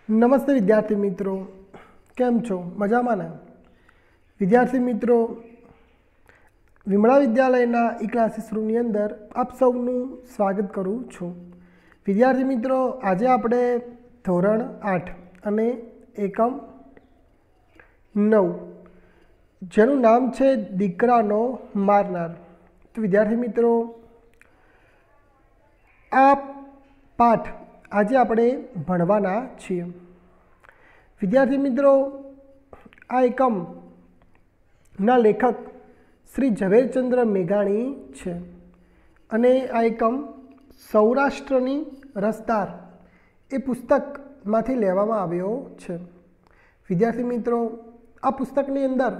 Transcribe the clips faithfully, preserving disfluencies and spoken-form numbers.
નમસ્તે વિદ્યાર્થી મિત્રો, કેમ છો? મજામાં ને? વિદ્યાર્થી મિત્રો, વિમળા વિદ્યાલયના ઈ ક્લાસીસ રૂમની અંદર આપ સૌનું સ્વાગત કરું છું. વિદ્યાર્થી મિત્રો, આજે આપણે ધોરણ આઠ અને એકમ નવ જેનું નામ છે દીકરાનો મારનાર. તો વિદ્યાર્થી મિત્રો, આ પાઠ આજે આપણે ભણવાના છીએ. વિદ્યાર્થી મિત્રો, આ એકમના લેખક શ્રી ઝવેરચંદ્ર મેઘાણી છે અને આ એકમ સૌરાષ્ટ્રની રસધાર એ પુસ્તકમાંથી લેવામાં આવ્યો છે. વિદ્યાર્થી મિત્રો, આ પુસ્તકની અંદર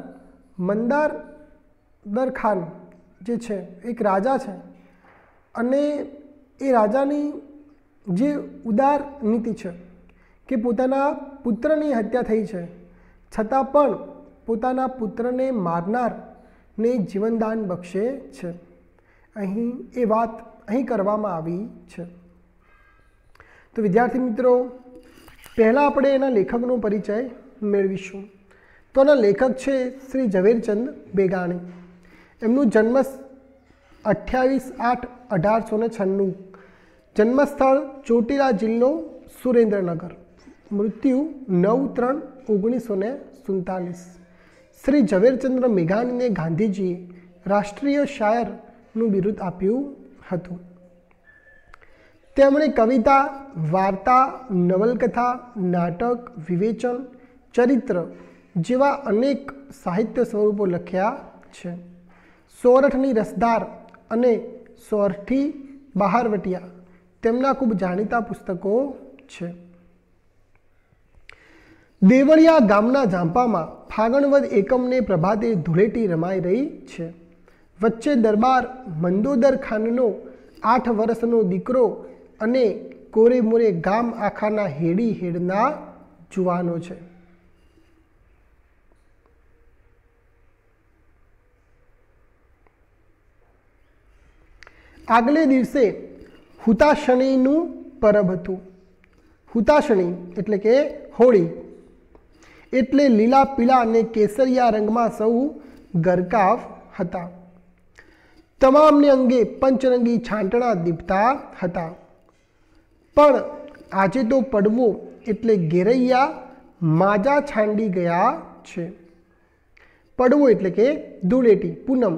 મંદાર ખાન જે છે એક રાજા છે અને એ રાજાની જે ઉદાર નીતિ છે કે પોતાના પુત્રની હત્યા થઈ છે છતાં પણ પોતાના પુત્રને મારનારને જીવનદાન બક્ષે છે. અહીં એ વાત અહીં કરવામાં આવી છે. તો વિદ્યાર્થી મિત્રો, પહેલાં આપણે એના લેખકનો પરિચય મેળવીશું. તો એના લેખક છે શ્રી ઝવેરચંદ મેઘાણી. એમનું જન્મ અઠ્યાવીસ આઠ અઢારસો ને છન્નું, જન્મસ્થળ ચોટીલા જિલ્લો સુરેન્દ્રનગર, મૃત્યુ નવ ત્રણ ઓગણીસો ને સુડતાલીસ. શ્રી ઝવેરચંદ્ર મેઘાણીને ગાંધીજીએ રાષ્ટ્રીય શાયરનું બિરુદ આપ્યું હતું. તેમણે કવિતા, વાર્તા, નવલકથા, નાટક, વિવેચન, ચરિત્ર જેવા અનેક સાહિત્ય સ્વરૂપો લખ્યા છે. સોરઠની રસધાર અને સોરઠી બહારવટિયા તેમના ખૂબ જાણીતા પુસ્તકો છે. દેવળિયા ગામના ઝાંપામાં ફાગણવદ એકમને પ્રભાતે ધૂળેટી રમાઈ રહી છે. વચ્ચે દરબાર મંદોદર ખાનનો આઠ વર્ષનો દીકરો અને કોરે મોરે ગામ આખાના હેડી હેડના જુવાનો છે. આગલે દિવસે હુતાશણીનું પરબ હતું. હુતાશણી એટલે કે હોળી, એટલે લીલા, પીળા અને કેસરિયા રંગમાં સૌ ગરકાવ હતા. તમામને અંગે પંચરંગી છાંટણા દીપતા હતા. પણ આજે તો પડવો એટલે ઘેરૈયા માજા છાંડી ગયા છે. પડવો એટલે કે ધૂળેટી, પૂનમ.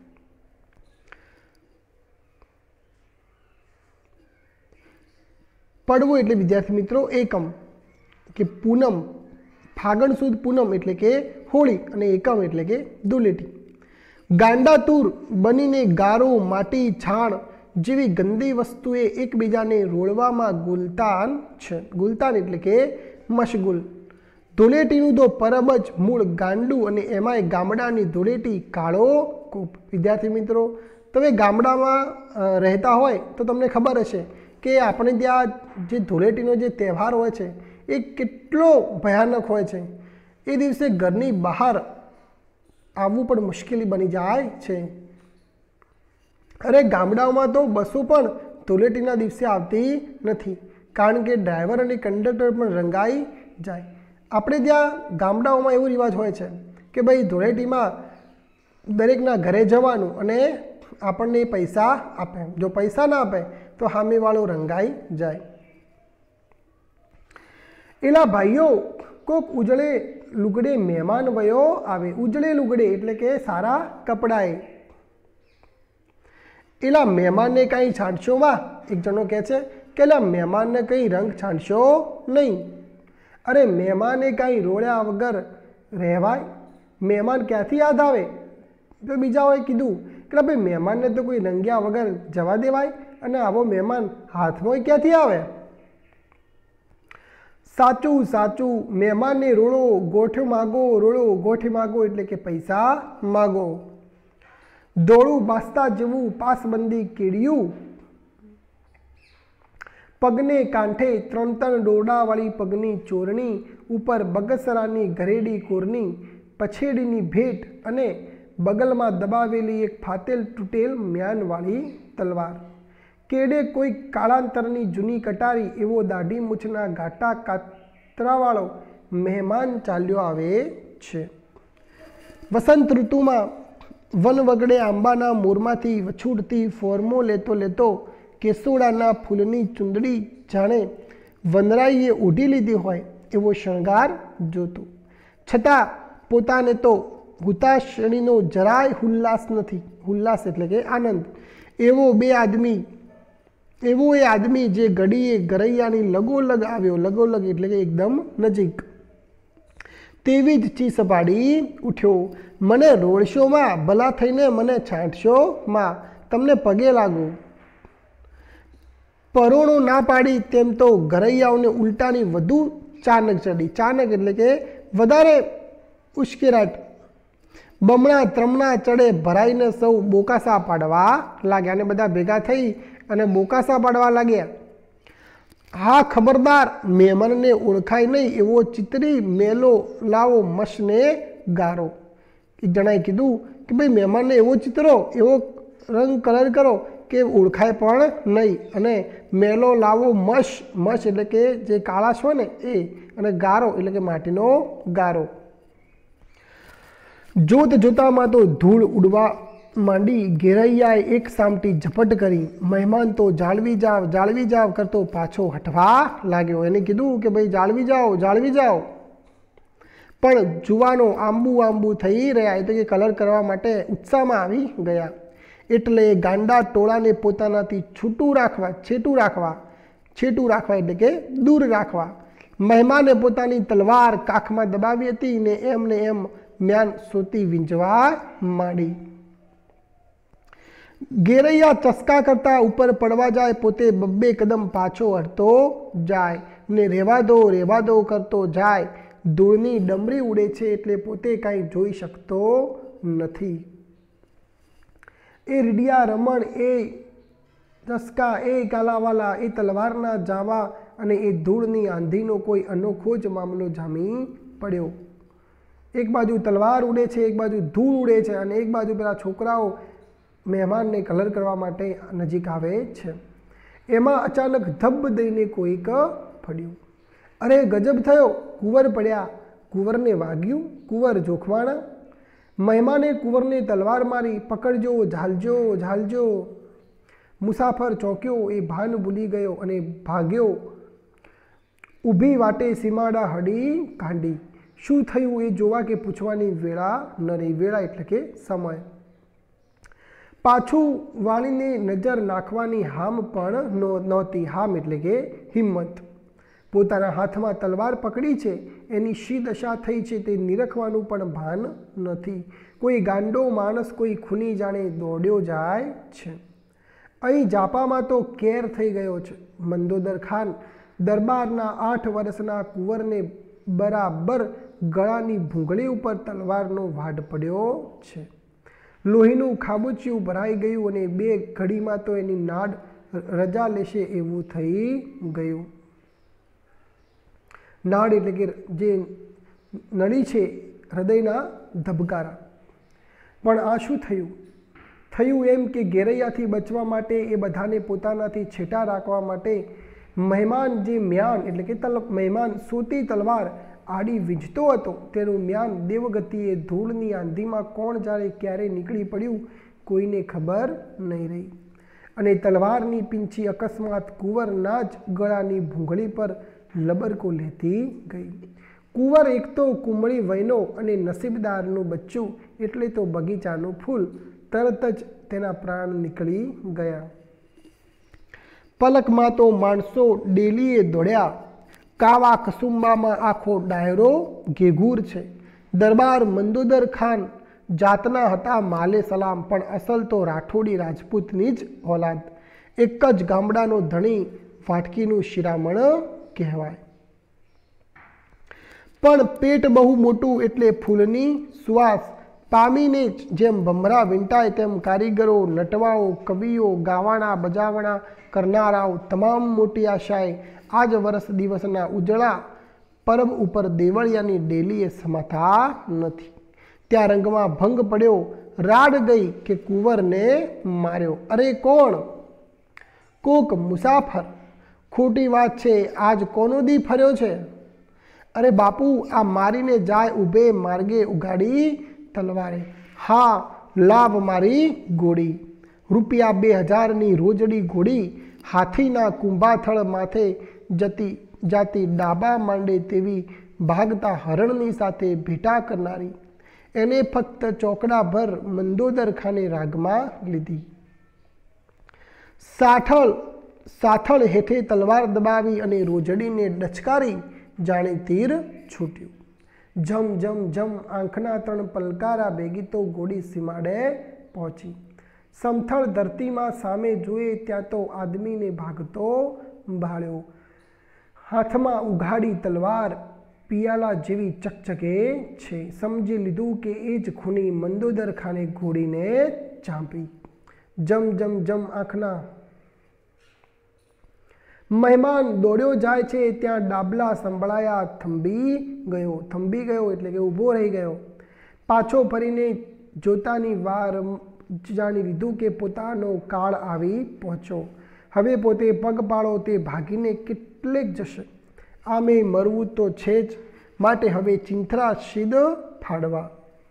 પડવો એટલે વિદ્યાર્થી મિત્રો એકમ કે પૂનમ, ફાગણ સુદ પૂનમ એટલે કે હોળી અને એકમ એટલે કે ધૂળેટી. ગાંડાતુર બનીને ગારો, માટી, છાણ જેવી ગંદી વસ્તુએ એકબીજાને રોળવામાં ગુલતાન છે. ગુલતાન એટલે કે મશગુલ. ધૂળેટીનું તો પરબ જ મૂળ ગાંડું અને એમાંય ગામડાની ધૂળેટી કાળો કોપ. વિદ્યાર્થી મિત્રો, તમે ગામડામાં રહેતા હોય તો તમને ખબર હશે કે આપણે ત્યાં જે ધૂળેટીનો જે તહેવાર હોય છે એ કેટલો ભયાનક હોય છે. એ દિવસે ઘરની બહાર આવવું પણ મુશ્કેલી બની જાય છે. અરે ગામડાઓમાં તો બસો પણ ધૂળેટીના દિવસે આવતી નથી, કારણ કે ડ્રાઈવર અને કંડક્ટર પણ રંગાઈ જાય. આપણે ત્યાં ગામડાઓમાં એવો રિવાજ હોય છે કે ભાઈ ધૂળેટીમાં દરેકના ઘરે જવાનું અને આપણને પૈસા આપે. જો પૈસા ના આપે તો સામેવાળો રંગાઈ જાય. એલા ભાઈઓ, કોક ઉજળે લુગડે મહેમાન વયો આવે. ઉજળે લુગડે એટલે કે સારા કપડાએ. એલા મહેમાનને કંઈ છાંટશો માં? એક જણો કહે છે કે એલા મહેમાનને કંઈ રંગ છાંટશો નહીં. અરે મહેમાને કાંઈ રોળ્યા વગર રહેવાય? મહેમાન ક્યાંથી યાદ આવે? તો બીજાઓએ કીધું કે ભાઈ મહેમાનને તો કોઈ રંગ્યા વગર જવા દેવાય, અને આવો મહેમાન હાથમાં ક્યાંથી આવે? સાચું સાચું, મહેમાનને રોળો ગોઠ માગો, રોળો ગોઠ માગો એટલે કે પૈસા માગો. દોડું બાસ્તા જેવું પાસબંધી કેળિયું, પગને કાંઠે ત્રણ ત્રણ દોરડાવાળી પગની ચોરણી, ઉપર બગસરાની ઘરેડી કોરની, પછેડીની ભેટ અને બગલમાં દબાવેલી એક ફાટેલ તૂટેલ મ્યાનવાળી તલવાર. કેડે કોઈ કાળાંતરની જૂની કટારી એવો દાઢી મૂછના ઘાટા છત્રાવાળો મહેમાન ચાલ્યો આવે છે। વસંત ઋતુમાં વન વગડે આંબાના મોરમાંથી વછૂટતી ફોર્મો લેતો લેતો કેસોડાના ફૂલની ચૂંદડી જાણે વનરાઈએ ઓઢી લીધી હોય એવો શણગાર જોતો, છતાં પોતાને તો હુતાશણીનો જરાય ઉલ્લાસ નથી। ઉલ્લાસ એટલે કે આનંદ। એવો બે આદમી એવો એ આદમી જે ઘડીએ ગરૈયાની લગોલગ આવ્યો, લગોલગ એટલે કે એકદમ નજીક, તેવી જ ચીસ પાડી ઉઠ્યો, મને રોડશો માં, ભલા થઈને મને છાંટશો માં, તમને પગે લાગુ। પરોણો ના પાડી તેમ તો ગરૈયાઓને ઉલટાની વધુ ચાનક ચડી। ચાનક એટલે કે વધારે ઉશ્કેરાટ। બમણા ત્રમણા ચડે ભરાઈને સૌ બોકાસા પાડવા લાગ્યા, અને બધા ભેગા થઈ અને બોકાસા પાડવા લાગ્યા। હા ખબરદાર, મહેમાનને ઓળખાય નહીં એવો ચિતરી મેલો લાવો મશને ગારો। એક જણાએ કીધું કે ભાઈ મહેમાનને એવો ચિત્રો, એવો રંગ કલર કરો કે ઓળખાય પણ નહીં, અને મેલો લાવો મશ, મશ એટલે કે જે કાળાશ હોય ને એ, અને ગારો એટલે કે માટીનો ગારો। જોત જોતામાં તો ધૂળ ઉડવા માંડી, ઘેરૈયાએ એક સામટી ઝપટ કરી, મહેમાન તો જાળવી જાવ જાળવી જાવ કરતો પાછો હટવા લાગ્યો। એને કીધું કે ભાઈ જાળવી જાઓ જાળવી જાઓ, પણ જુવાનો આંબુ આંબુ થઈ રહ્યા, એટલે કે કલર કરવા માટે ઉત્સાહમાં આવી ગયા। એટલે ગાંડા ટોળાને પોતાનાથી છૂટું રાખવા, છેટું રાખવા, છેટું રાખવા એટલે કે દૂર રાખવા, મહેમાને પોતાની તલવાર કાખમાં દબાવી હતી ને એમને એમ મ્યાન સોતી વીંજવા માંડી। ઘેરૈયા ચસકા કરતા ઉપર પડવા જાય, પોતે બબ્બે કદમ પાછો હટતો જાય ને રેવા દો રેવા દો કરતો જાય। ધૂળની ડમરી ઉડે છે એટલે પોતે કાંઈ જોઈ શકતો નથી। એ રીડિયા રમણ, એ ચસકા, એ કાલાવાલા, એ તલવારના જાવા અને એ ધૂળની આંધીનો કોઈ અનોખો જ મામલો જામી પડ્યો। એક બાજુ તલવાર ઉડે છે, એક બાજુ ધૂળ ઉડે છે, અને એક બાજુ પેલા છોકરાઓ મહેમાનને કલર કરવા માટે નજીક આવે છે। એમાં અચાનક ધબ દઈને કોઈક ફળ્યું। અરે ગજબ થયો, કુંવર પડ્યા। કુંવરને વાગ્યું, કુંવર જોખવાણા। મહેમાને કુંવરને તલવાર મારી, પકડજો ઝાલજો ઝાલજો। મુસાફર ચોંક્યો, એ ભાન ભૂલી ગયો અને ભાગ્યો। ઊભી વાટે સીમાડા હડી કાંડી, શું થયું એ જોવા કે પૂછવાની વેળા ન રહી। વેળા એટલે કે સમય। પાછું વાળીને નજર નાખવાની હામ પણ નહોતી। હામ એટલે કે હિંમત। પોતાના હાથમાં તલવાર પકડી છે, એની શી દશા થઈ છે તે નિરખવાનું પણ ભાન નથી। કોઈ ગાંડો માણસ કોઈ ખૂની જાણે દોડ્યો જાય છે। અહીં જાપામાં તો કેર થઈ ગયો છે। મંદોદર ખાન દરબારના આઠ વર્ષના કુંવરને બરાબર ગળાની ભૂંગળી ઉપર તલવારનો વાઢ પડ્યો છે। લોહીનું ખાબોચિયું ભરાઈ ગયું અને બે ઘડીમાં તો એની નાડ રજા લેશે એવું થઈ ગયું। નાડ એટલે કે જે નળી છે, હૃદયના ધબકારા। પણ આ શું થયું? થયું એમ કે ઘેરૈયાથી બચવા માટે, એ બધાને પોતાનાથી છેટા રાખવા માટે મહેમાન જે મ્યાન એટલે કે તલ મહેમાન સોતી તલવાર આડી વીંઝતો હતો, તેનું મ્યાન દેવગતિએ ધૂળની આંધીમાં કોણ જાણે ક્યારે નીકળી પડ્યું કોઈને ખબર નહીં રહી, અને તલવારની પીંછી અકસ્માત કુંવરના જ ગળાની ભૂંગળી પર લબરકો લેતી ગઈ। કુંવર એક તો કુમળી વયનો અને નસીબદારનું બચ્ચું એટલે તો બગીચાનું ફૂલ, તરત જ તેના પ્રાણ નીકળી ગયા। પલકમાં તો માણસો ડેલીએ દોડ્યા। કાવા કસુંબામાં આખો ડાયરો ઘેઘૂર છે। દરબાર મંદોદર ખાન જાતના હતા માલે સલામ, પણ અસલ તો રાઠોડી રાજપૂતની જ ઓલાદ। એક જ ગામડાનો ધણી વાટકીનું શિરામણ કહેવાય। પણ પેટ બહુ મોટું એટલે ફૂલની સુવાસ પામીને જ જેમ ભમરા વીંટાય તેમ કારીગરો, નટવાઓ, કવિઓ, ગાવાણા બજાવણા કરનારાઓ તમામ મોટી આશાએ આજ વર્ષ દિવસના ઉજળા પરબ ઉપર દેવળિયાની ડેલીએ સમાતા નથી। ત્યાં રંગમાં ભંગ પડ્યો, રાડ ગઈ કે કુંવરને માર્યો। અરે કોણ? કોક મુસાફર। ખોટી વાત છે, આજ કોનો દી ફર્યો છે? अरे बापू आ मारीने जाय ऊभे मार्गे उगाड़ी तलवारे। हाँ लाभ मारी गोड़ी। रूपिया बे हजार नी रोजड़ी घोड़ी हाथीना कुंभाथळ माथे जती जाती डाबा मांडे तेवी भागता हरणनी साथे भेटा करनारी एने फक्त चौकड़ा भर मंदोदर खाने रागमा लीधी। साथळ साथळ हेठे तलवार दबावी अने रोजड़ीने डचकारी जाने तीर छूट्યું। जम जम जम आंखना त्रण पलकारा बेगी तो गोड़ी सीमाड़े पहुंची। समथळ धरतीमां सामे जोए त्यां तो आदमीने भागतो भाळ्यो। हाथमां उघाड़ी तलवार पियाला जेवी चकचके छे। समझी लीधुं के ए ज खूनी मंदोदर खाने घोड़ीने चांपी। जम जम जम आंखना મહેમાન દોડ્યો જાય છે ત્યાં ડાબલા સંભળાયા થંભી ગયો। થંભી ગયો એટલે કે ઊભો રહી ગયો। પાછો ફરીને જોતાની વાર જાણી લીધું કે પોતાનો કાળ આવી પહોંચ્યો। હવે પોતે પગપાળો તે ભાગીને કેટલેક જશે। આમે મરવું તો છે જ, માટે હવે ચિંથરા સીધ ફાડવા।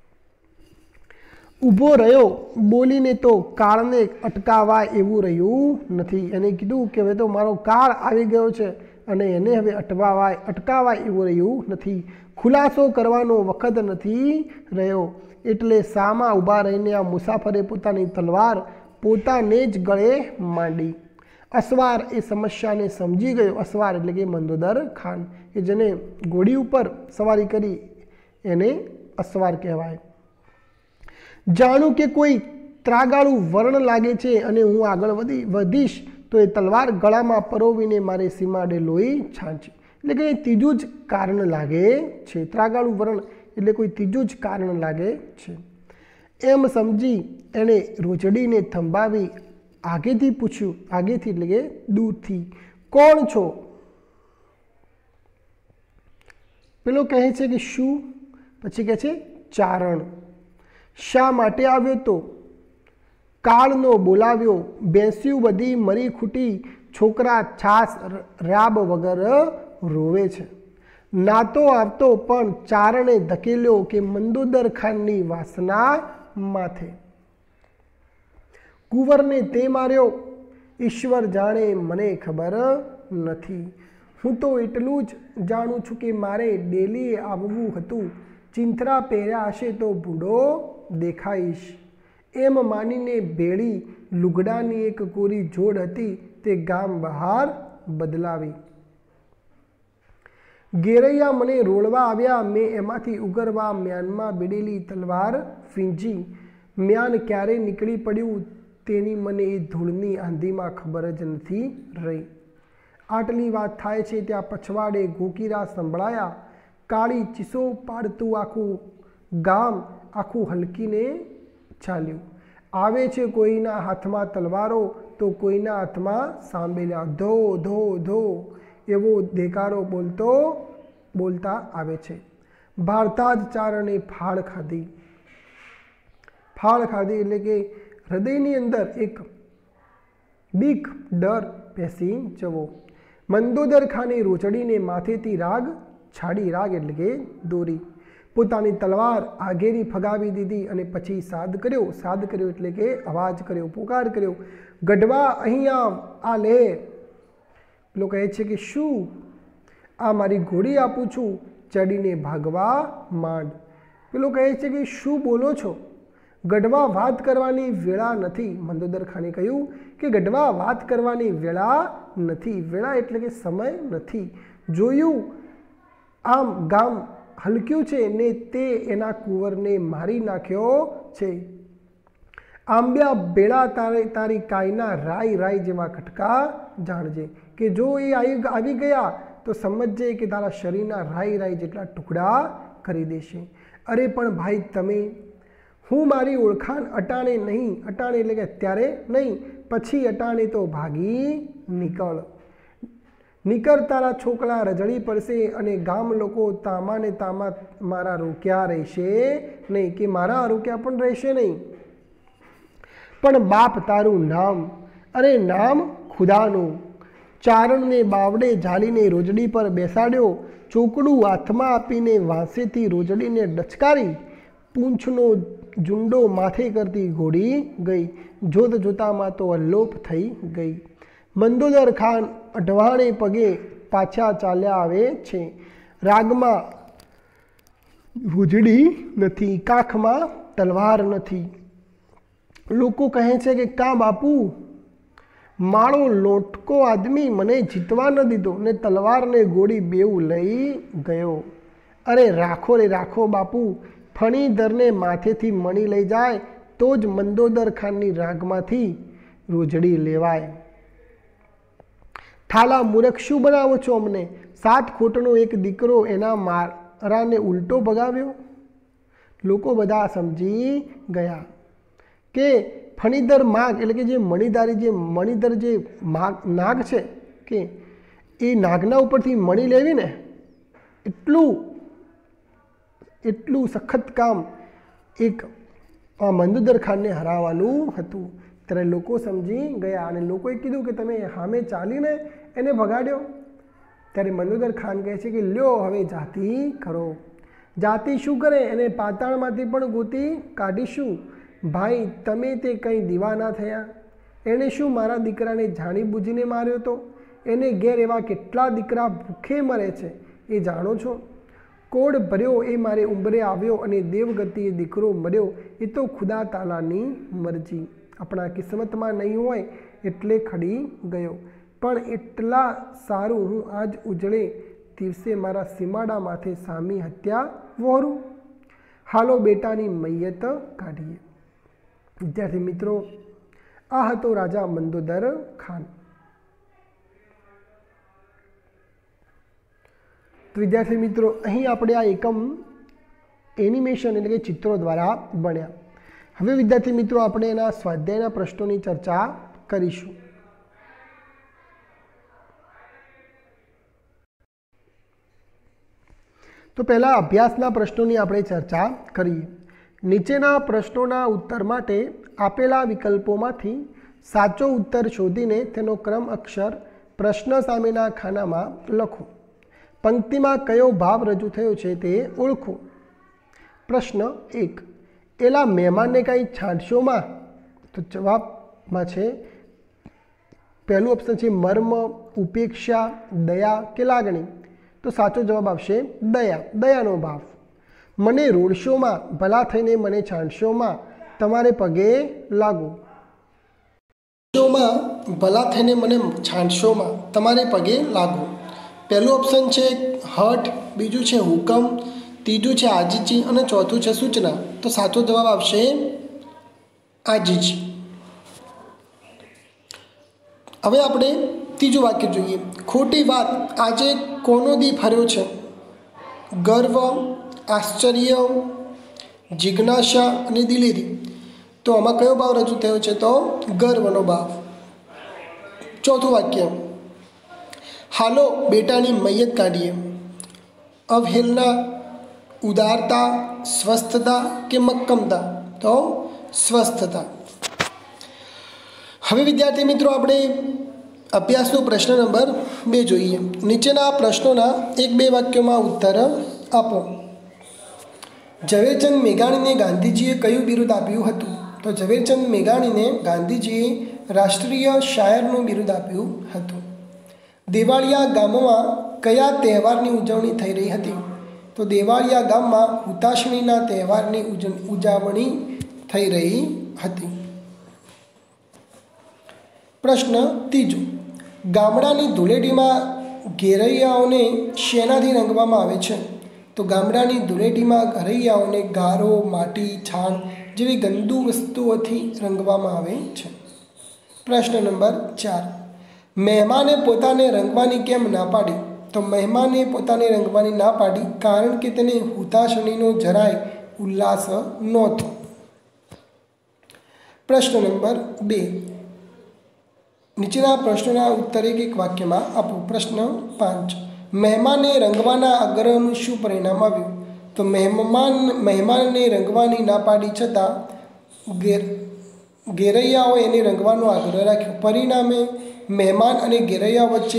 ઊભો રહ્યો બોલીને તો કાળને અટકાવાય એવું રહ્યું નથી। એને કીધું કે હવે તો મારો કાળ આવી ગયો છે અને એને હવે અટવાવાય અટકાવાય એવું રહ્યું નથી। ખુલાસો કરવાનો વખત નથી રહ્યો એટલે સામા ઊભા રહીને આ મુસાફરે પોતાની તલવાર પોતાને જ ગળે માંડી। અસવાર એ સમસ્યાને સમજી ગયો। અસવાર એટલે કે મંદોદર ખાન કે જેને ઘોડી ઉપર સવારી કરી એને અસવાર કહેવાય। જાણું કે કોઈ ત્રાગાળું વરણ લાગે છે અને હું આગળ વધી વધીશ તો એ તલવાર ગળામાં પરોવીને મારે સીમાડે લોહી છાંચી। એટલે કે ત્રીજું જ કારણ લાગે છે। ત્રાગાળું વરણ એટલે કોઈ ત્રીજું જ કારણ લાગે છે એમ સમજી એણે રોજડીને થંભાવી આગેથી પૂછ્યું। આગેથી એટલે કે દૂરથી, કોણ છો? પેલો કહે છે કે શું, પછી કહે છે ચારણ। શા માટે આવ્યો તો? કાળનો બોલાવ્યો। બેસ્યું બધી મરી ખૂટી છોકરા છાસ રાબ વગર રોવે છે। નાતો આવતો પણ ચારણે ધકેલ્યો કે મંદોદર ખાનની વાસના માથે। કુંવરને તે માર્યો ઈશ્વર જાણે મને ખબર નથી। હું તો એટલું જ જાણું છું કે મારે ડેલીએ આવવું હતું। ચિંથરા પહેર્યા હશે તો ભૂંડો દેખાઈશ એમ માનીને ભેળી લુગડાની એક કોરી જોડ હતી તે ગામ બહાર બદલાવી। ઘેરૈયા મને રોળવા આવ્યા। મેં એમાંથી ઉગરવા મ્યાનમાં બેડેલી તલવાર ફીંજી। મ્યાન ક્યારે નીકળી પડ્યું તેની મને એ ધૂળની આંધીમાં ખબર જ નથી રહી। આટલી વાત થાય છે ત્યાં પછવાડે ગોકીરા સંભળાયા। કાળી ચીસો પાડતું આખું ગામ આખું હલકીને ચાલ્યું। આવે છે કોઈના હાથમાં તલવારો તો કોઈના હાથમાં સાંભેલા। ધો ધો ધો એવો દેકારો બોલતો બોલતા આવે છે। ભારતા જ ચારણે ફાળ ખાધી। ફાળ ખાધી એટલે કે હૃદયની અંદર એક બીક ડર પેસી જવો। મંદોદર ખાને રોચડીને માથેથી રાગ છાડી। રાગ એટલે કે દોરી। પોતાની તલવાર આગેરી ફગાવી દીધી અને પછી સાદ કર્યો। સાદ કર્યો એટલે કે અવાજ કર્યો, પુકાર કર્યો। ગઢવા અહીંયા આ લે। પેલો કહે છે કે શું? આ મારી ઘોડી આપું છું, ચડીને ભાગવા માંડ। પેલો કહે છે કે શું બોલો છો? ગઢવા વાત કરવાની વેળા નથી। મંદોદર ખાને કહ્યું કે ગઢવા વાત કરવાની વેળા નથી। વેળા એટલે કે સમય નથી। જોયું આમ ગામ હલક્યું છે ને તે એના કુંવરને મારી નાખ્યો છે। આંબ્યા બેડા તારે તારી કાયના રાય રાય જેવા ખટકા જાણજે કે જો એ આવી ગયા તો સમજજે કે તારા શરીરના રાય રાય જેટલા ટુકડા કરી દેશે। અરે પણ ભાઈ તમે, હું મારી ઓળખાણ અટાણે નહીં, અટાણે એટલે કે અત્યારે નહીં, પછી અટાણે તો ભાગી નીકળ। નીકળ તારા છોકરા રજળી પડશે અને ગામ લોકો તામા ને તામા મારા રોક્યા રહેશે નહીં, કે મારા રોક્યા પણ રહેશે નહીં। પણ બાપ તારું નામ? અરે નામ ખુદાનું। ચારણને બાવડે ઝાલીને રોજડી પર બેસાડ્યો। ચોકડું હાથમાં આપીને વાંસેથી રોજડીને ડચકારી પૂંછનો ઝુંડો માથે કરતી ઘોડી ગઈ, જોત જોતામાં તો અલ્લોપ થઈ ગઈ. મંદોદર ખાન અઢવાણે પગે પાછા ચાલ્યા આવે છે. રાગમાં રોજડી નથી, કાખમાં તલવાર નથી. લોકો કહે છે કે કા બાપુ, મારો લોટકો આદમી મને જીતવા ન દીધો ને તલવાર ને ગોળી બેઉ લઈ ગયો. અરે રાખો રે રાખો બાપુ, ફણીધરને માથેથી મણી લઈ જાય તો જ મંદોદર ખાનની રાગમાંથી રોજડી લેવાય. થાલા મૂરખ શું બનાવો છો અમને? સાત ખોટનો એક દીકરો એના મારાને ઉલટો ભગાવ્યો. લોકો બધા સમજી ગયા કે ફણીધર માગ એટલે કે જે મણીધારી જે મણીધર જે માગ નાગ છે કે એ નાગના ઉપરથી મણી લેવી ને એટલું એટલું સખત કામ એક આ મંદોદર ખાનને હરાવવાનું હતું. ત્યારે લોકો સમજી ગયા અને લોકોએ કીધું કે તમે સામે ચાલીને એને ભગાડ્યો. ત્યારે મંદોદર ખાન કહે છે કે લ્યો હવે જાતિ કરો. જાતિ શું કરે? એને પાતાળમાંથી પણ ગોતી કાઢીશું. ભાઈ તમે તે કંઈ દીવાના થયા? એણે શું મારા દીકરાને જાણી બૂજીને માર્યો હતો? એને ઘેર એવા કેટલા દીકરા ભૂખે મરે છે એ જાણો છો? કોડ ભર્યો એ મારે ઉંબરે આવ્યો અને દેવગતિએ દીકરો મર્યો એ તો ખુદા તાલાની મરજી. આપણા કિસ્મતમાં નહીં હોય એટલે ખડી ગયો, પણ એટલા સારું હું આજ ઉજળે દિવસે મારા સીમાડા માથે સામી હત્યા વહોરું. હાલો બેટાની મૈયત કાઢીએ. વિદ્યાર્થી મિત્રો, આ હતો રાજા મંદોદર ખાન. તો વિદ્યાર્થી મિત્રો, અહીં આપણે આ એકમ એનિમેશન એટલે કે ચિત્રો દ્વારા ભણ્યા. હવે વિદ્યાર્થી મિત્રો આપણે એના સ્વાધ્યાયના પ્રશ્નોની ચર્ચા કરીશું. તો પહેલા અભ્યાસના પ્રશ્નોની આપણે ચર્ચા કરીએ. નીચેના પ્રશ્નોના ઉત્તર માટે આપેલા વિકલ્પોમાંથી સાચો ઉત્તર શોધીને તેનો ક્રમ અક્ષર પ્રશ્ન સામેના ખાનામાં લખો. પંક્તિમાં કયો ભાવ રજૂ થયો છે તે ઓળખો. પ્રશ્ન એક, એલા મહેમાનને કાંઈ છાંટશોમાં? તો જવાબમાં છે પહેલું ઓપ્શન છે મર્મ, ઉપેક્ષા, દયા કે લાગણી. તો સાચો જવાબ આવશે દયા, દયાનો ભાવ. મને રોડશોમાં, ભલા થઈને મને છાંટશોમાં, તમારે પગે લાગો. શોમાં ભલા થઈને મને છાંટશોમાં, તમારે પગે લાગો. પહેલું ઓપ્શન છે હઠ, બીજું છે હુકમ, ત્રીજું છે આજીજી અને ચોથું છે સૂચના. તો સાચો જવાબ આવશે આજીજી. હવે આપણે ત્રીજું વાક્ય જોઈએ. ખોટી વાત, આજે કોનો દી ફર્યો છે? ગર્વ, આશ્ચર્ય, જિજ્ઞાસા અને દિલેરી. તો આમાં કયો ભાવ રજૂ થયો છે? તો ગર્વનો ભાવ. ચોથું વાક્ય, હાલો બેટાની મૈયત કાઢીએ. અવહેલના, ઉદારતા, સ્વસ્થતા કે મક્કમતા? તો સ્વસ્થતા. હવે વિદ્યાર્થી મિત્રો આપણે અભ્યાસનો પ્રશ્ન નંબર બે જોઈએ. નીચેના પ્રશ્નોના એક બે વાક્યોમાં ઉત્તર આપો. ઝવેરચંદ મેઘાણીને ગાંધીજીએ કયું બિરુદ આપ્યું હતું? તો ઝવેરચંદ મેઘાણીને ગાંધીજીએ રાષ્ટ્રીય શાયરનું બિરુદ આપ્યું હતું. દેવાળિયા ગામમાં કયા તહેવારની ઉજવણી થઈ રહી હતી? તો દેવાળિયા ગામમાં હુતાશણીના તહેવારની ઉજવણી થઈ રહી હતી. પ્રશ્ન ત્રીજો, ગામડાની ધૂળેટીમાં ઘેરૈયાઓને શેનાથી રંગવામાં આવે છે? તો ગામડાની ધૂળેટીમાં ઘરૈયાઓને ગારો, માટી, છાણ જેવી ગંદુ વસ્તુઓથી રંગવામાં આવે છે. પ્રશ્ન નંબર ચાર, મહેમાને પોતાને રંગવાની કેમ ના પાડી? તો મહેમાને પોતાને રંગવાની ના પાડી કારણ કે તેને હુતાશણીનો જરાય ઉલ્લાસ નહોતો. પ્રશ્ન નંબર બે, નીચેના પ્રશ્નોના ઉત્તર એક એક વાક્યમાં આપો. પ્રશ્ન પાંચ, મહેમાને રંગવાના આગ્રહનું શું પરિણામ આવ્યું? તો મહેમાન મહેમાનને રંગવાની ના પાડી છતાં ઘેર ઘેરૈયાઓ એને રંગવાનો આગ્રહ રાખ્યો. પરિણામે મહેમાન અને ઘેરૈયા વચ્ચે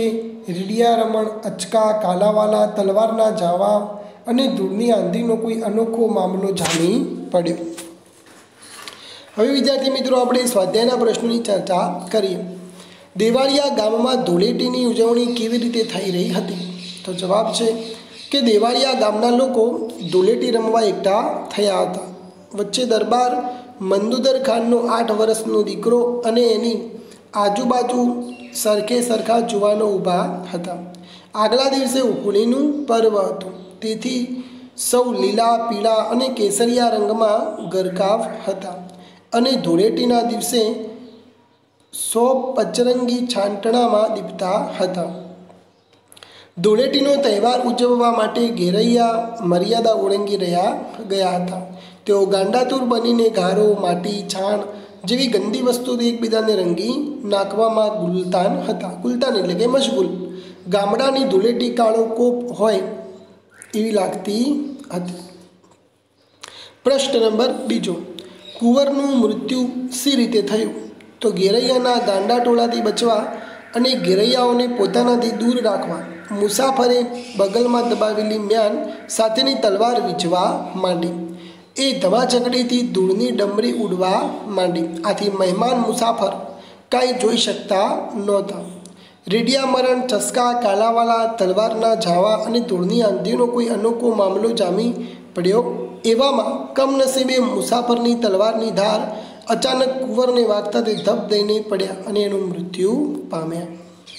રીડિયા રમણ, અચકા, કાલાવાલા, તલવારના જાવા અને ધૂળની આંધીનો કોઈ અનોખો મામલો જાણી પડ્યો. હવે વિદ્યાર્થી મિત્રો આપણે સ્વાધ્યાયના પ્રશ્નોની ચર્ચા કરીએ. દેવાળિયા ગામમાં ધૂળેટીની ઉજવણી કેવી રીતે થઈ રહી હતી? તો જવાબ છે કે દેવાળિયા ગામના લોકો ધૂળેટી રમવા એકઠા થયા હતા. વચ્ચે દરબાર મંદુદર ખાનનો આઠ વર્ષનો દીકરો અને એની આજુબાજુ સરખે સરખા જુવાનો ઊભા હતા. આગલા દિવસે હોળીનું પર્વ હતું, તેથી સૌ લીલા, પીળા અને કેસરિયા રંગમાં ગરકાવ હતા અને ધૂળેટીના દિવસે સો પચરંગી છાંટણામાં દીપતા હતા. ધૂળેટીનો તહેવાર ઉજવવા માટે ઘેરૈયા મર્યાદા ઓળંગી રહ્યા ગયા હતા. તેઓ ગાંડાતુર બનીને ગારો, માટી, છાણ જેવી ગંદી વસ્તુથી એકબીજાને રંગી નાખવામાં ગુલતાન હતા. ગુલતાન એટલે કે મશગુલ. ગામડાની ધૂળેટી કાળો કોપ હોય એવી લાગતી હતી. પ્રશ્ન નંબર બીજો, કુંવરનું મૃત્યુ શી રીતે થયું? તો ઘેરૈયાના ગાંડા ટોળાથી બચવા અને ઘેરૈયાઓને પોતાનાથી દૂર રાખવા મુસાફરે બગલમાં દબાવેલી મ્યાન સાથેની તલવાર વીંચવા માંડી. એ ધમાચકડીથી ધૂળની ડમરી ઉડવા માંડી. આથી મહેમાન મુસાફર કાંઈ જોઈ શકતા નહોતા. રેડિયા મરણ, ચસ્કા, કાલાવાલા, તલવારના જાવા અને ધૂળની આંધીનો કોઈ અનોખો મામલો જામી પડ્યો. એવામાં કમનસીબે મુસાફરની તલવારની ધાર અચાનક કુંવરને વાગતા તે ધબ દઈને પડ્યા અને એનું મૃત્યુ પામ્યા.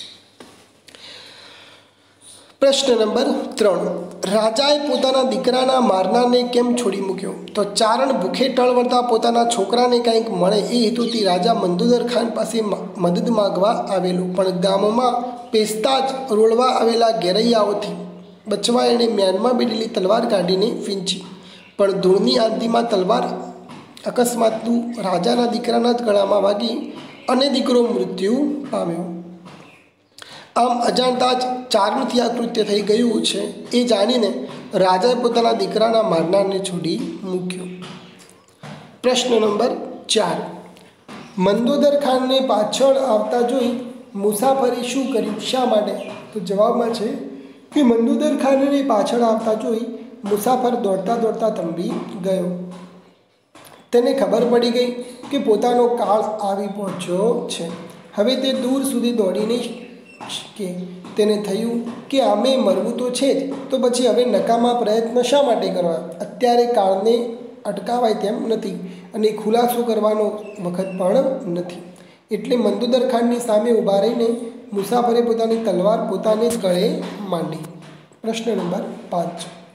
પ્રશ્ન નંબર ત્રણ, રાજાએ પોતાના દીકરાના મારનારને કેમ છોડી મૂક્યો? તો ચારણ ભૂખે ટળવળતા પોતાના છોકરાને કંઈક મળે એ હેતુથી રાજા મંદુદર ખાન પાસે મદદ માગવા આવેલો, પણ ગામમાં પેસતા જ રોળવા આવેલા ઘેરૈયાઓથી બચવા એણે મ્યાનમાં બેઠેલી તલવાર કાઢીને વીંચી, પણ ધૂળની આંધીમાં તલવાર અકસ્માતનું રાજાના દીકરાના જ ગળામાં વાગી અને દીકરો મૃત્યુ પામ્યો. આમ અજાણતા જ ચારણથી આ કૃત્ય થઈ ગયું છે એ જાણીને રાજાએ પોતાના દીકરાના મારનારને છોડી મૂક્યો. પ્રશ્ન નંબર ચાર, મંદોદર ખાનને પાછળ આવતા જોઈ મુસાફરે શું કર્યું? શા માટે? તો જવાબમાં છે કે મંદોદર ખાનને પાછળ આવતા જોઈ મુસાફર દોડતા દોડતા થંભી ગયો. તેને ખબર પડી ગઈ કે પોતાનો કાળ આવી પહોંચ્યો છે. હવે તે દૂર સુધી દોડીને કે તેને થયું કે આમે મરવું તો છે જ, તો પછી હવે નકામા પ્રયત્ન શા માટે કરવા? અત્યારે કાળને અટકાવાય તેમ નથી અને ખુલાસો કરવાનો વખત પણ નથી. એટલે મંદોદર ખાનની સામે ઊભા રહીને મુસાફરે પોતાની તલવાર પોતાને જ ગળે માંડી. પ્રશ્ન નંબર પાંચ,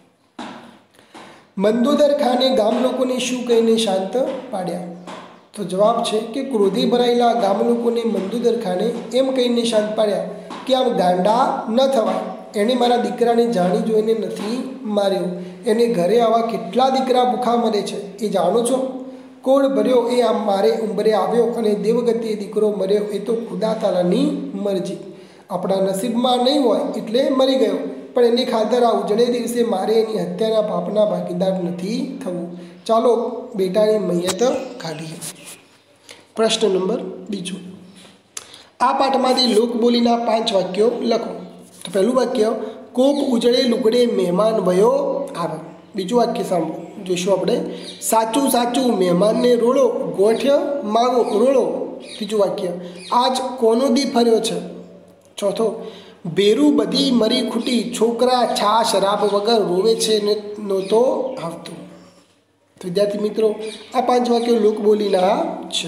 મંદોદર ખાને ગામ લોકોને શું કહીને શાંત પાડ્યા? તો જવાબ છે કે ક્રોધે ભરાયેલા ગામ લોકોને મંદોદર ખાને એમ કહીને શાંત પાડ્યા કે આમ ગાંડા ન થવાય. એણે મારા દીકરાને જાણી જોઈને નથી માર્યો. એને ઘરે આવા કેટલા દીકરા ભૂખા મરે છે એ જાણો છો? કોળ ભર્યો એ આમ મારે ઉંબરે આવ્યો અને દેવગતિએ દીકરો મર્યો એ તો ખુદા તાલાની મરજી. આપણા નસીબમાં નહીં હોય એટલે મરી ગયો, પણ એની ખાતર આ ઉજળે દિવસે મારે એની હત્યાના પાપના ભાગીદાર નથી થવું. ચાલો બેટાની મૈયત કાઢીએ. પ્રશ્ન નંબર બીજો, આ પાઠમાંથી લોકબોલીના પાંચ વાક્યો લખો. તો પહેલું વાક્ય, કોપ ઉજળે લુગડે મહેમાન વયો આવે. બીજું વાક્ય સાંભળો, જોઈશું આપણે. સાચું સાચું મહેમાનને રોળો, ગોઠ્ય માગો રોળો. ત્રીજું વાક્ય, આજ કોનો દી ફર્યો છે. ચોથો, ભેરું બધી મરી ખૂટી, છોકરા છા શરાબ વગર રોવે છે ને નહોતો આવતો. તો વિદ્યાર્થી મિત્રો, આ પાંચ વાક્યો લોકબોલીના છે.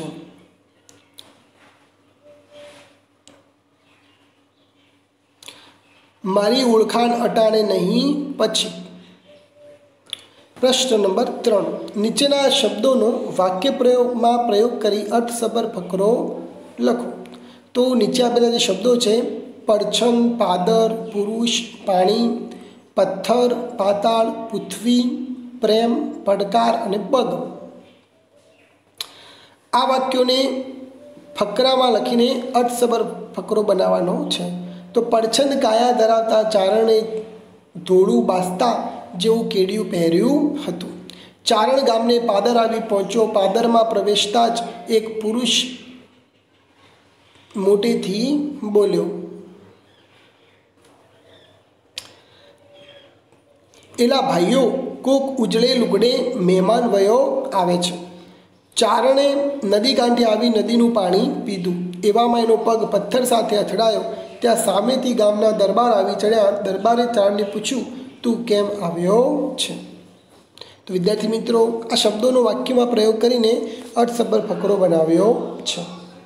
મારી ઓળખાણ અટાણે નહીં પછી. પ્રશ્ન નંબર ત્રણ, નીચેના શબ્દોનો વાક્ય પ્રયોગમાં પ્રયોગ કરી અર્થસભર ફકરો લખો. તો નીચે આપેલા જે શબ્દો છે, પડછમ, પાદર, પુરુષ, પાણી, પથ્થર, પાતાળ, પૃથ્વી, પ્રેમ, પડકાર અને પગ, આ વાક્યોને ફકરામાં લખીને અર્થસભર ફકરો બનાવવાનો છે. તો પડછંદ કાયા ધરાવતા ચારણે ધોળું બાસ્તા જેવું કેડિયું પહેર્યું હતું. ચારણ ગામને પાદર આવી પહોંચ્યો. પાદરમાં પ્રવેશતા જ એક પુરુષ મોટેથી બોલ્યો. એલા ભાઈઓ કોક ઉજળે લુગડે મહેમાન વયો આવે છે. ચારણે નદી કાંઠે આવી નદીનું પાણી પીધું. એવામાં એનો પગ પથ્થર સાથે અથડાયો. ત્યાં સામેથી ગામના દરબાર આવી ચડ્યા. દરબારે ચારણને પૂછ્યું, તું કેમ આવ્યો છે? તો વિદ્યાર્થી મિત્રો, આ શબ્દોનો વાક્યમાં પ્રયોગ કરીને અર્થસભર ફકરો બનાવ્યો છે.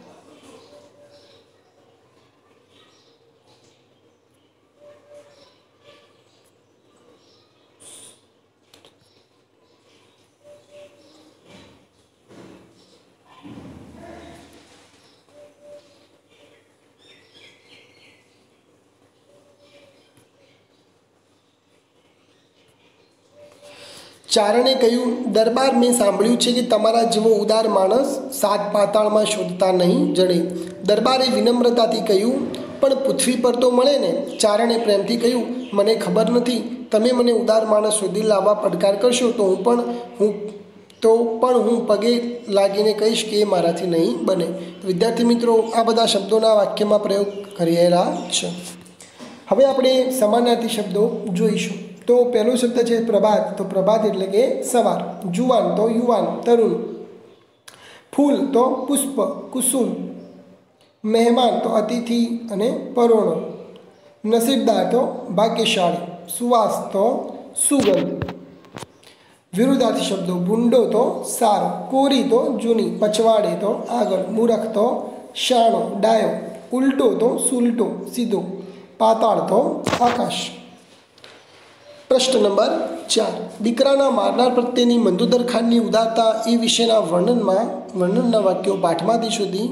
ચારણે કહ્યું, દરબાર, મેં સાંભળ્યું છે કે તમારા જેવો ઉદાર માણસ સાત પાતાળમાં શોધતા નહીં જડે. દરબારે વિનમ્રતાથી કહ્યું, પણ પૃથ્વી પર તો મળે ને. ચારણે પ્રેમથી કહ્યું, મને ખબર નથી. તમે મને ઉદાર માણસ શોધી લાવવા પડકાર કરશો તો હું પણ હું તો પણ હું પગે લાગીને કહીશ કે એ મારાથી નહીં બને. વિદ્યાર્થી મિત્રો, આ બધા શબ્દોના વાક્યમાં પ્રયોગ કરેલા છે. હવે આપણે સમાનાર્થી શબ્દો જોઈશું. તો પહેલો શબ્દ છે પ્રભાત. તો પ્રભાત એટલે કે સવાર. જુવાન તો યુવાન, તરુણ. ફૂલ તો પુષ્પ, કુસુમ. મહેમાન તો અતિથિ અને પરોણો. નસીબદાર તો ભાગ્યશાળી. સુવાસ તો સુગંધ. વિરુદ્ધાર્થી શબ્દો. ભૂંડો તો સારો, કોરી તો જૂની, પછવાડે તો આગળ, મૂરખ તો શાણો, ડાયો. ઉલટો તો સુલટો, સીધો. પાતાળ તો આકાશ. પ્રશ્ન નંબર ચાર. દીકરાના મારનાર પ્રત્યેની મંદોદર ખાનની ઉદારતા એ વિશેના વર્ણનમાં વર્ણનના વાક્યો પાઠમાંથી શોધી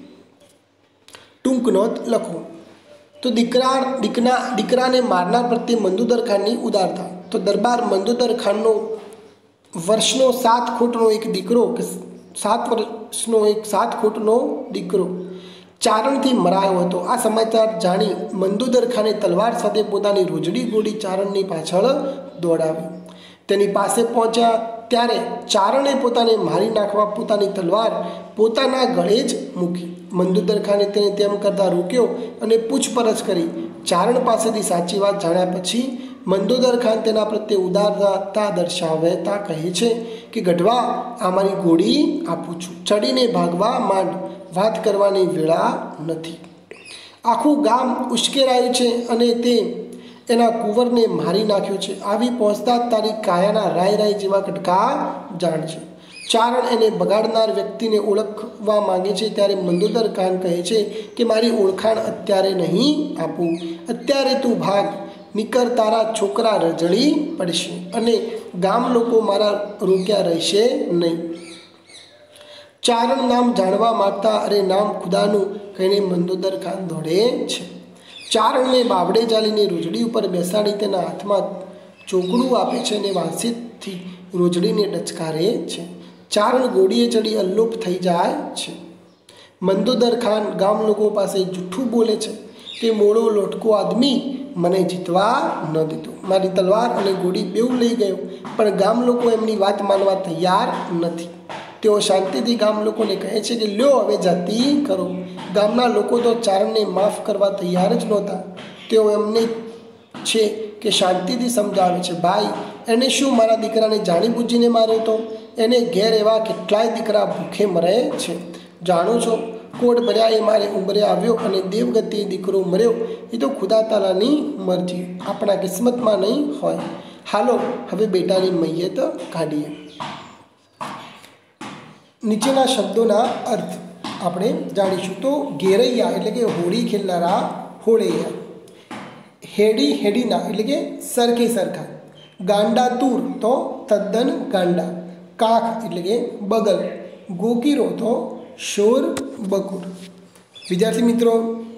ટૂંક નોંધ લખો. તો દીકરા દીકરા દીકરાને મારનાર પ્રત્યે મંદોદર ખાનની ઉદારતા. તો દરબાર મંદોદર ખાનનો વર્ષનો સાત ખોટનો એક દીકરો કે સાત વર્ષનો એક સાત ખોટનો દીકરો ચારણથી મરાયો હતો. આ સમાચાર જાણી મંદોદર ખાને તલવાર સાથે પોતાની રોજડી ઘોડી ચારણની પાછળ દોડાવી. તેની પાસે પહોંચ્યા ત્યારે ચારણે પોતાને મારી નાખવા પોતાની તલવાર પોતાના ગળે જ મૂકી. મંદોદર ખાને તેને તેમ કરતાં રોક્યો અને પૂછપરછ કરી. ચારણ પાસેથી સાચી વાત જાણ્યા પછી મંદોદર ખાન તેના પ્રત્યે ઉદારતા દર્શાવતા કહે છે કે ગઢવા, આ મારી ઘોડી આપું છું, ચડીને ભાગવા માંડ. વાત કરવાની વેળા નથી. આખું ગામ ઉશ્કેરાયું છે અને તે એના કુંવરને મારી નાખ્યો છે. આવી પહોંચતા તારી કાયાના રાય રાય જેવા કટકા જાણશે. ચારણ એને બગાડનાર વ્યક્તિને ઓળખવા માંગે છે ત્યારે મંદોદર ખાન કહે છે કે મારી ઓળખાણ અત્યારે નહીં આપું. અત્યારે તું ભાગ, નીકર તારા છોકરા રજળી પડશે અને ગામ લોકો મારા રોક્યા રહેશે નહીં. ચારણ નામ જાણવા માગતા અરે નામ ખુદાનું કહીને મંદોદર ખાન દોડે છે. ચારણને બાવડે ચાલીને રોજડી ઉપર બેસાડી તેના હાથમાં ચોકડું આપે છે અને વાંસીથી રોજડીને ડચકારે છે. ચારણ ઘોડીએ ચડી અલ્લોપ થઈ જાય છે. મંદોદર ખાન ગામ લોકો પાસે જૂઠું બોલે છે કે મોડો લોટકો આદમી મને જીતવા ન દીધો. મારી તલવાર અને ઘોડી બેઉ લઈ ગયો, પણ ગામ લોકો એમની વાત માનવા તૈયાર નથી. તેઓ શાંતિથી ગામ લોકોને કહે છે કે લ્યો હવે જાતિ કરો. ગામના લોકો તો ચારણને માફ કરવા તૈયાર જ નહોતા. તેઓ એમને છે કે શાંતિથી સમજાવે છે, ભાઈ, એને શું મારા દીકરાને જાણીબૂજીને માર્યો હતો? એને ઘેર એવા કેટલાય દીકરા ભૂખે મરે છે. જાણો છો, કોટ ભર્યા એ મારે ઉંમરે આવ્યો અને દેવગતિએ દીકરો મર્યો. એ તો ખુદા તાલાની મરજી, આપણા કિસ્મતમાં નહીં હોય. હાલો હવે બેટાની મૈયત કાઢીએ. નીચેના શબ્દોના અર્થ આપણે જાણીશું. તો ઘેરૈયા એટલે કે હોળી ખેલનારા હોળૈયા. હેડી હેડીના એટલે કે સરખે સરખા. ગાંડા તૂર તો તદ્દન ગાંડા. કાખ એટલે કે બગલ. ગોકીરો તો શોર બકુર. વિદ્યાર્થી મિત્રો,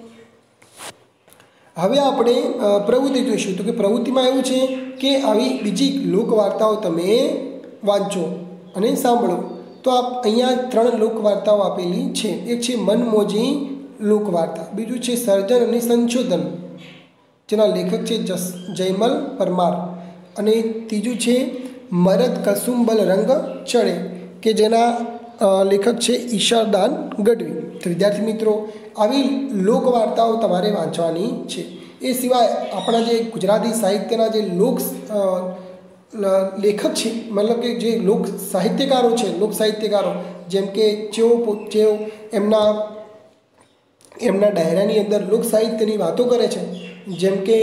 હવે આપણે પ્રવૃત્તિ જોઈશું. તો કે પ્રવૃત્તિમાં એવું છે કે આવી બીજી લોકવાર્તાઓ તમે વાંચો અને સાંભળો. તો આ અહીંયા ત્રણ લોકવાર્તાઓ આપેલી છે. એક છે મનમોજી લોકવાર્તા, બીજું છે સર્જન અને સંશોધન જેના લેખક છે જસ જયમલ પરમાર, અને ત્રીજું છે મરદ કસુંબલ રંગ ચડે કે જેના લેખક છે ઈશારદાન ગઢવી. તો વિદ્યાર્થી મિત્રો, આવી લોકવાર્તાઓ તમારે વાંચવાની છે. એ સિવાય આપણા જે ગુજરાતી સાહિત્યના જે લોક લેખક છે, મતલબ કે જે લોક સાહિત્યકારો છે, લોક સાહિત્યકારો જેમ કે ચેઓ ચેઓ એમના એમના ડાયરાની અંદર લોક સાહિત્યની વાતો કરે છે, જેમ કે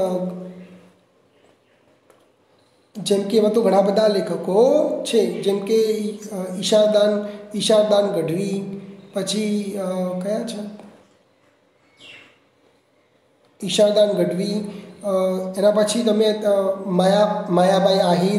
જેમ કે એવા તો ઘણા બધા લેખકો છે, જેમ કે ઈશાદાન ઈશાદાન ગઢવી, પછી કયા છે ઈશાદાન ગઢવી, એના પછી તમે માયા માયાબાઈ આહિર,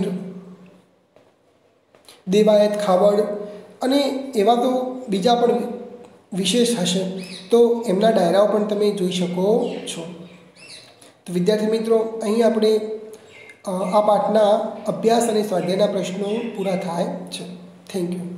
દેવાયત ખાવડ અને એવા તો બીજા પણ વિશેષ હશે, તો એમના ડાયરાઓ પણ તમે જોઈ શકો છો. તો વિદ્યાર્થી મિત્રો, અહીં આપણે આ પાઠના અભ્યાસ અને સ્વાધ્યાયના પ્રશ્નો પૂરા થાય છે. Thank you.